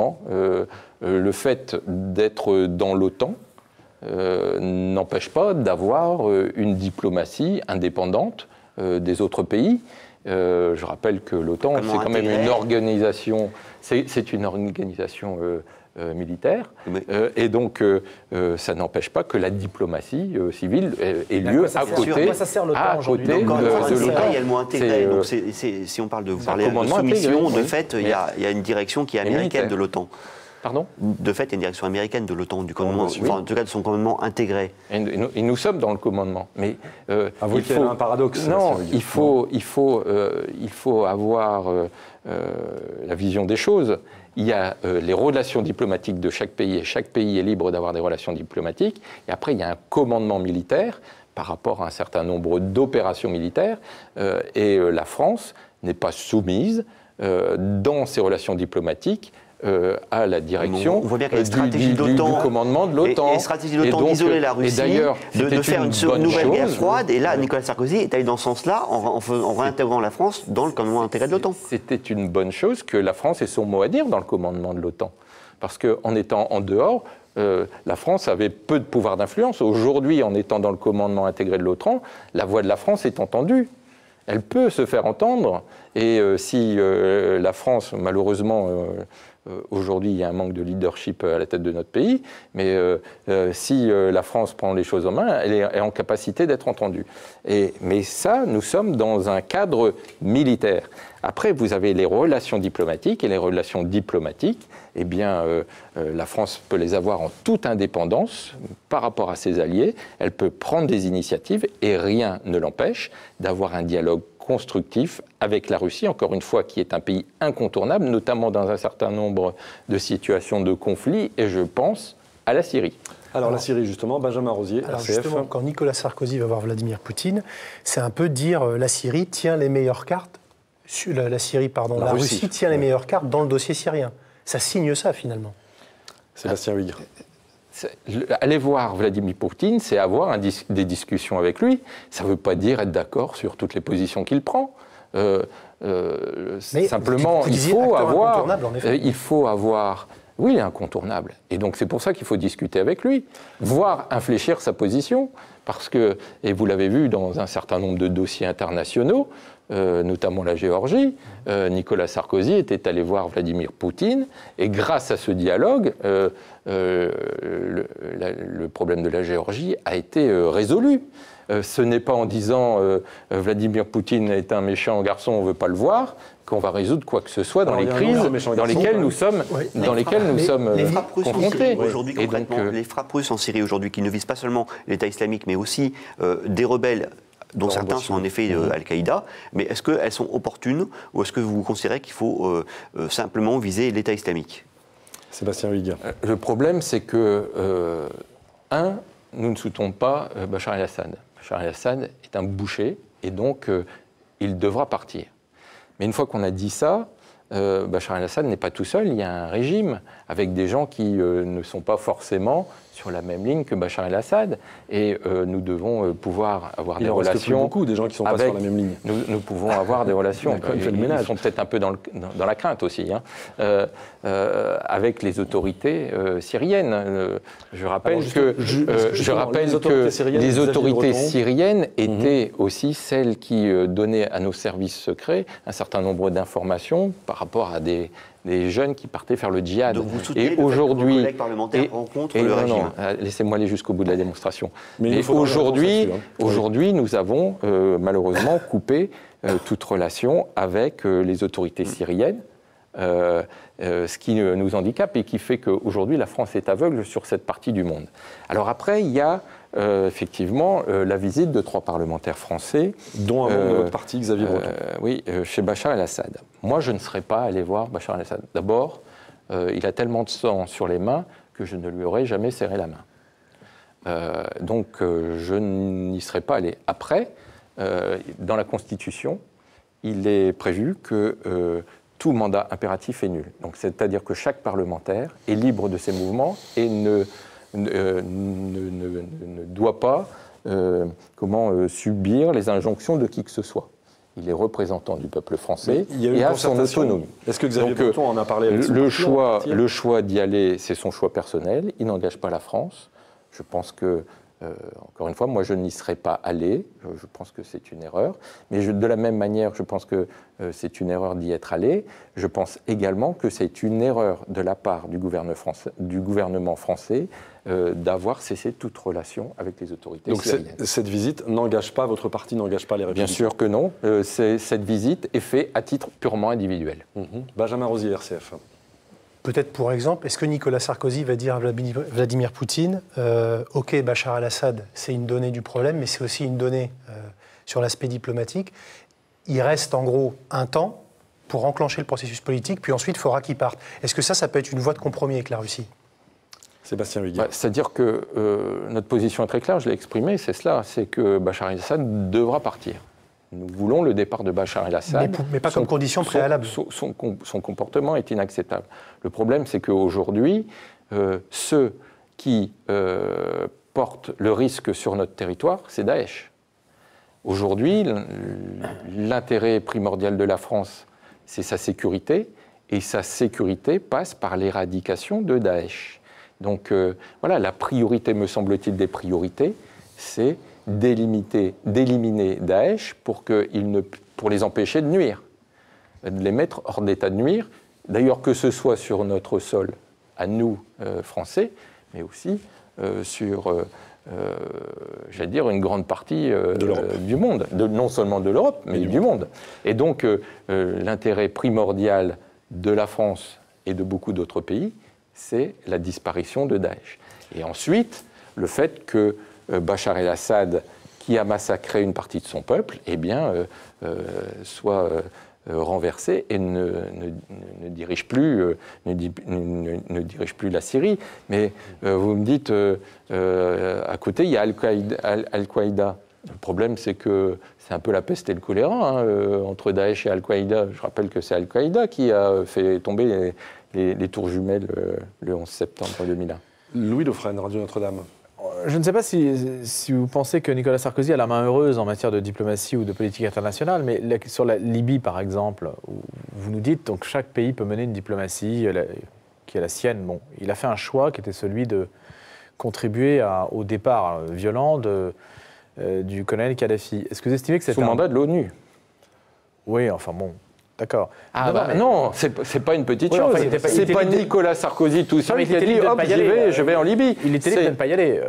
Le fait d'être dans l'OTAN n'empêche pas d'avoir une diplomatie indépendante des autres pays. Je rappelle que l'OTAN, c'est quand même une organisation, c'est une organisation militaire, et donc ça n'empêche pas que la diplomatie civile ait lieu à côté de l'OTAN. Il y a le mot intégré, donc si on parle de soumission, de fait, il y a une direction qui est américaine de l'OTAN. Pardon ? De fait, il y a une direction américaine de l'OTAN, du commandement, en tout cas de son commandement intégré. Et nous sommes dans le commandement. Mais avouez qu'il y a un paradoxe. Non, il faut avoir la vision des choses. Il y a les relations diplomatiques de chaque pays, et chaque pays est libre d'avoir des relations diplomatiques. Et après, il y a un commandement militaire par rapport à un certain nombre d'opérations militaires. Et la France n'est pas soumise dans ses relations diplomatiques à la direction du commandement de l'OTAN. Et stratégie de l'OTAN d'isoler la Russie, de faire une nouvelle guerre froide. Et là, Nicolas Sarkozy est allé dans ce sens-là en réintégrant la France dans le commandement intégré de l'OTAN. C'était une bonne chose que la France ait son mot à dire dans le commandement de l'OTAN. Parce qu'en étant en dehors, la France avait peu de pouvoir d'influence. Aujourd'hui, en étant dans le commandement intégré de l'OTAN, la voix de la France est entendue. Elle peut se faire entendre. Et si la France, malheureusement, aujourd'hui, il y a un manque de leadership à la tête de notre pays, mais si la France prend les choses en main, elle est en capacité d'être entendue. Mais ça, nous sommes dans un cadre militaire. Après, vous avez les relations diplomatiques, et les relations diplomatiques, eh bien, la France peut les avoir en toute indépendance par rapport à ses alliés. Elle peut prendre des initiatives, et rien ne l'empêche d'avoir un dialogue constructif avec la Russie, encore une fois, qui est un pays incontournable, notamment dans un certain nombre de situations de conflit, et je pense à la Syrie. Alors la Syrie, justement, Benjamin Rosier, alors RCF. Justement, quand Nicolas Sarkozy va voir Vladimir Poutine, c'est un peu dire la Syrie tient les meilleures cartes, la Russie tient les meilleures cartes dans le dossier syrien. Ça signe ça, finalement. Sébastien Huyghe. Aller voir Vladimir Poutine, c'est avoir des discussions avec lui. Ça ne veut pas dire être d'accord sur toutes les positions qu'il prend. Simplement, il faut avoir... Oui, il est incontournable. Et donc, c'est pour ça qu'il faut discuter avec lui, voire infléchir sa position. Parce que, et vous l'avez vu dans un certain nombre de dossiers internationaux, notamment la Géorgie, Nicolas Sarkozy était allé voir Vladimir Poutine, et grâce à ce dialogue, le problème de la Géorgie a été résolu. Ce n'est pas en disant Vladimir Poutine est un méchant garçon, on ne veut pas le voir, qu'on va résoudre quoi que ce soit dans les crises dans lesquelles nous sommes, confrontés. Aujourd'hui, concrètement, les frappes russes en Syrie aujourd'hui, qui ne visent pas seulement l'État islamique, mais aussi des rebelles dont certains sont en effet Al-Qaïda, mais est-ce qu'elles sont opportunes ou est-ce que vous considérez qu'il faut simplement viser l'État islamique? Sébastien Huyghe. Le problème, c'est que, nous ne soutenons pas Bachar el-Assad. Bachar el-Assad est un boucher, et donc il devra partir. Mais une fois qu'on a dit ça, Bachar el-Assad n'est pas tout seul, il y a un régime avec des gens qui ne sont pas forcément sur la même ligne que Bachar el-Assad, et nous devons pouvoir avoir des relations... beaucoup des gens qui ne sont pas sur la même ligne. Nous pouvons avoir des relations, ils sont peut-être un peu dans la crainte aussi, avec les autorités syriennes. Je rappelle que les autorités syriennes étaient aussi celles qui donnaient à nos services secrets un certain nombre d'informations par rapport à des jeunes qui partaient faire le djihad. Donc vous soutenez vos collègues parlementaires rencontrent le régime. Laissez-moi aller jusqu'au bout de la démonstration. Mais aujourd'hui, nous avons malheureusement coupé toute relation avec les autorités syriennes ce qui nous handicape et qui fait qu'aujourd'hui la France est aveugle sur cette partie du monde. Alors après, il y a effectivement la visite de 3 parlementaires français. Dont un membre de votre parti, Xavier Breton. Oui, chez Bachar el-Assad. Moi, je ne serais pas allé voir Bachar el-Assad. D'abord, il a tellement de sang sur les mains que je ne lui aurais jamais serré la main. Donc, je n'y serais pas allé. Après, dans la Constitution, il est prévu que tout mandat impératif est nul. Donc, c'est-à-dire que chaque parlementaire est libre de ses mouvements et ne doit pas subir les injonctions de qui que ce soit. Il est représentant du peuple français et a son autonomie. Est-ce que Xavier Breton en a parlé avec le choix d'y aller, c'est son choix personnel. Il n'engage pas la France. Je pense que, encore une fois, moi je n'y serais pas allé. Je pense que c'est une erreur. Mais de la même manière, je pense que c'est une erreur d'y être allé. Je pense également que c'est une erreur de la part du gouvernement français d'avoir cessé toute relation avec les autorités syriennes. Donc cette visite n'engage pas, votre parti n'engage pas les Républicains? Bien sûr que non. Cette visite est faite à titre purement individuel. Benjamin Rosier, RCF. Peut-être pour exemple, est-ce que Nicolas Sarkozy va dire à Vladimir Poutine OK, Bachar el-Assad, c'est une donnée du problème, mais c'est aussi une donnée sur l'aspect diplomatique. Il reste en gros un temps pour enclencher le processus politique, puis ensuite il faudra qu'il parte. Est-ce que ça peut être une voie de compromis avec la Russie? Sébastien Huyghe. C'est-à-dire que notre position est très claire, je l'ai exprimé, c'est cela, c'est que Bachar el-Assad devra partir. Nous voulons le départ de Bachar el-Assad. Mais pas comme condition préalable. Son comportement est inacceptable. Le problème, c'est qu'aujourd'hui, ceux qui portent le risque sur notre territoire, c'est Daesh. Aujourd'hui, l'intérêt primordial de la France, c'est sa sécurité, et sa sécurité passe par l'éradication de Daesh. Donc voilà, la priorité, me semble-t-il, des priorités, c'est d'éliminer Daesh pour les empêcher de nuire, de les mettre hors d'état de nuire, d'ailleurs que ce soit sur notre sol, à nous, Français, mais aussi sur, j'allais dire, une grande partie du monde, non seulement de l'Europe, mais du monde. Et donc, l'intérêt primordial de la France et de beaucoup d'autres pays, c'est la disparition de Daesh. Et ensuite, le fait que Bachar el-Assad, qui a massacré une partie de son peuple, eh bien, soit renversé et ne dirige plus la Syrie. Mais vous me dites, à côté, il y a Al-Qaïda. Le problème, c'est que c'est un peu la peste et le choléra entre Daesh et Al-Qaïda. Je rappelle que c'est Al-Qaïda qui a fait tomber les tours jumelles le 11 septembre 2001. Louis Dauphren, Radio Notre-Dame. Je ne sais pas si vous pensez que Nicolas Sarkozy a la main heureuse en matière de diplomatie ou de politique internationale, mais sur la Libye, par exemple, où vous nous dites que chaque pays peut mener une diplomatie qui est la sienne. Bon, il a fait un choix qui était celui de contribuer au départ violent du colonel Kadhafi. Est-ce que vous estimez que c'est sous mandat de l'ONU? Oui, enfin bon. D'accord. Non, c'est pas une petite chose. C'est pas Nicolas Sarkozy tout seul qui a dit hop, je vais en Libye. Il était libre de ne pas y aller.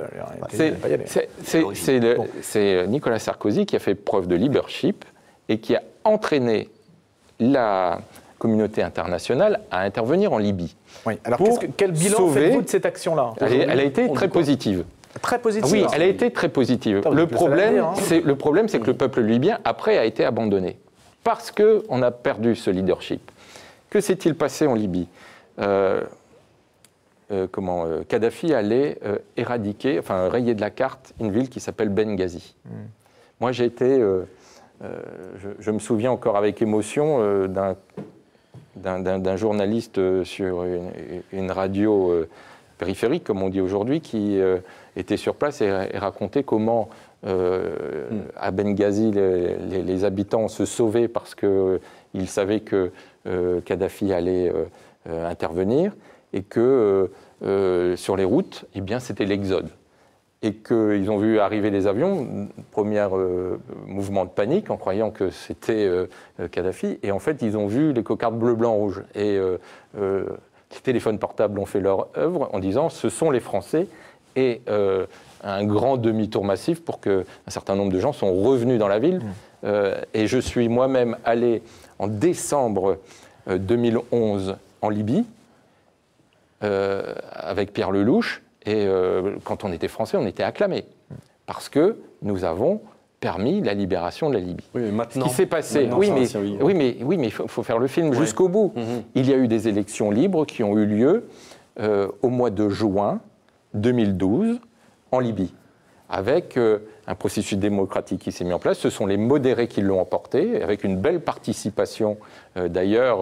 C'est Nicolas Sarkozy qui a fait preuve de leadership et qui a entraîné la communauté internationale à intervenir en Libye. Oui. Alors quel bilan faites-vous de cette action-là? Elle a été très positive. Très positive. Oui, elle a été très positive. Le problème, c'est que le peuple libyen, après, a été abandonné. Parce qu'on a perdu ce leadership. Que s'est-il passé en Libye? Kadhafi allait rayer de la carte une ville qui s'appelle Benghazi. Moi, j'ai été... je me souviens encore avec émotion d'un journaliste sur une radio périphérique, comme on dit aujourd'hui, qui était sur place et racontait comment... à Benghazi, les habitants se sauvaient parce qu'ils savaient que Kadhafi allait intervenir et que sur les routes, eh bien, c'était l'exode. Et qu'ils ont vu arriver les avions, premier mouvement de panique en croyant que c'était Kadhafi, et en fait ils ont vu les cocardes bleu, blanc, rouge. Et les téléphones portables ont fait leur œuvre en disant ce sont les Français, et un grand demi-tour massif pour qu'un certain nombre de gens sont revenus dans la ville. Et je suis moi-même allé en décembre 2011 en Libye, avec Pierre Lelouch, et quand on était français, on était acclamés, parce que nous avons permis la libération de la Libye. Oui, mais maintenant, ce qui s'est passé, oui, mais il faut faire le film jusqu'au bout. Il y a eu des élections libres qui ont eu lieu au mois de juin 2012 en Libye, avec un processus démocratique qui s'est mis en place. Ce sont les modérés qui l'ont emporté, avec une belle participation d'ailleurs,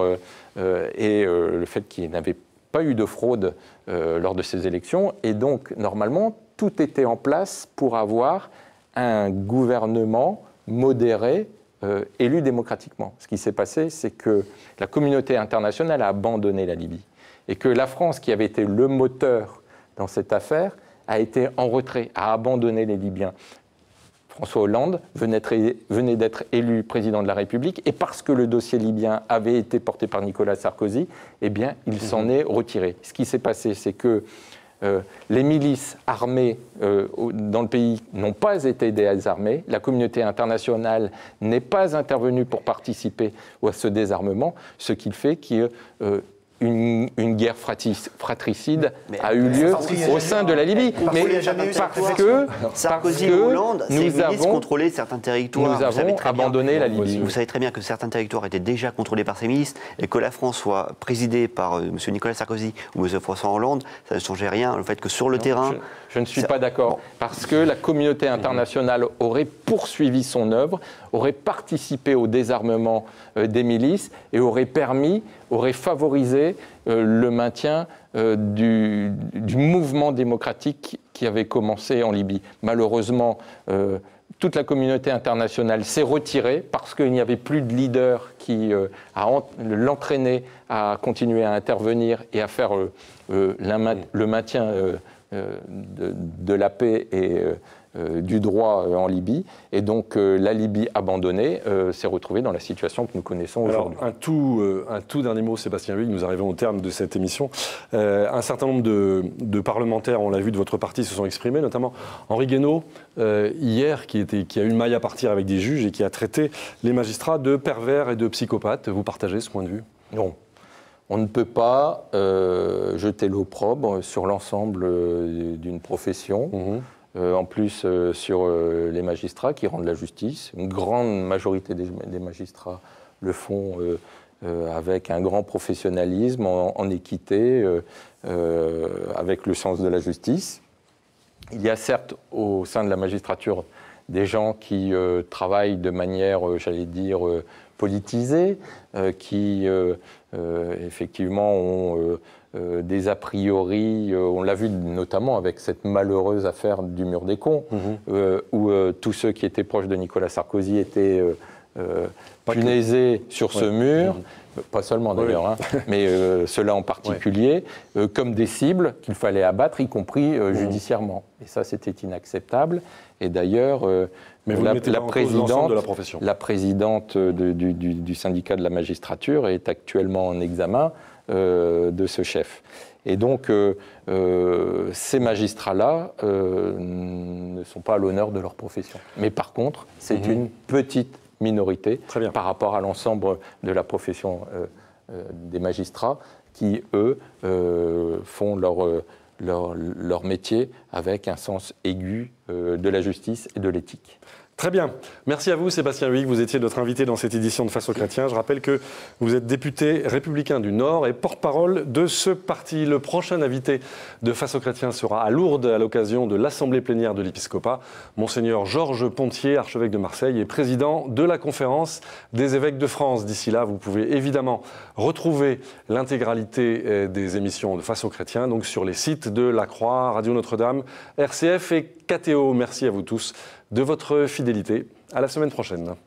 et le fait qu'il n'avait pas eu de fraude lors de ces élections. Et donc, normalement, tout était en place pour avoir un gouvernement modéré élu démocratiquement. Ce qui s'est passé, c'est que la communauté internationale a abandonné la Libye et que la France, qui avait été le moteur dans cette affaire, a été en retrait, a abandonné les Libyens. François Hollande venait d'être élu président de la République, et parce que le dossier libyen avait été porté par Nicolas Sarkozy, eh bien, il s'en est retiré. Ce qui s'est passé, c'est que les milices armées dans le pays n'ont pas été désarmées, la communauté internationale n'est pas intervenue pour participer à ce désarmement, ce qui fait qu'une guerre fratricide a eu lieu au sein de la Libye. Mais parce que Sarkozy et Hollande, nous avons contrôlé certains territoires. Nous avons abandonné la Libye. Vous savez très bien que certains territoires étaient déjà contrôlés par ces milices et que la France soit présidée par M. Nicolas Sarkozy ou M. François Hollande, ça ne changeait rien. Le fait que sur le terrain... Je ne suis pas d'accord, parce que la communauté internationale aurait poursuivi son œuvre, aurait participé au désarmement des milices et aurait favorisé le maintien du mouvement démocratique qui avait commencé en Libye. Malheureusement, toute la communauté internationale s'est retirée parce qu'il n'y avait plus de leader qui l'entraînait à continuer à intervenir et à faire le maintien de la paix et du droit en Libye. Et donc la Libye abandonnée s'est retrouvée dans la situation que nous connaissons aujourd'hui. Un tout dernier mot, Sébastien Huyghe, nous arrivons au terme de cette émission. Un certain nombre de parlementaires, on l'a vu, de votre parti se sont exprimés, notamment Henri Guénaud, hier, qui a eu une maille à partir avec des juges et qui a traité les magistrats de pervers et de psychopathes. Vous partagez ce point de vue ? Non. On ne peut pas jeter l'opprobre sur l'ensemble d'une profession, en plus sur les magistrats qui rendent la justice. Une grande majorité des magistrats le font avec un grand professionnalisme, en équité, avec le sens de la justice. Il y a certes au sein de la magistrature des gens qui travaillent de manière, j'allais dire, politisée, qui effectivement ont des a priori, on l'a vu notamment avec cette malheureuse affaire du mur des cons, où tous ceux qui étaient proches de Nicolas Sarkozy étaient punaisés sur ce mur, pas seulement d'ailleurs, mais ceux-là en particulier, comme des cibles qu'il fallait abattre, y compris judiciairement. Et ça, c'était inacceptable. Et d'ailleurs, la présidente du syndicat de la magistrature est actuellement en examen de ce chef. Et donc, ces magistrats-là ne sont pas à l'honneur de leur profession. Mais par contre, c'est une petite minorité par rapport à l'ensemble de la profession des magistrats qui, eux, font leur métier avec un sens aigu de la justice et de l'éthique. Très bien. Merci à vous, Sébastien Huyghe. Vous étiez notre invité dans cette édition de Face aux Chrétiens. Je rappelle que vous êtes député républicain du Nord et porte-parole de ce parti. Le prochain invité de Face aux Chrétiens sera à Lourdes à l'occasion de l'Assemblée plénière de l'Épiscopat. Monseigneur Georges Pontier, archevêque de Marseille et président de la Conférence des évêques de France. D'ici là, vous pouvez évidemment retrouver l'intégralité des émissions de Face aux Chrétiens donc sur les sites de La Croix, Radio Notre-Dame, RCF et KTO. Merci à vous tous de votre fidélité. À la semaine prochaine.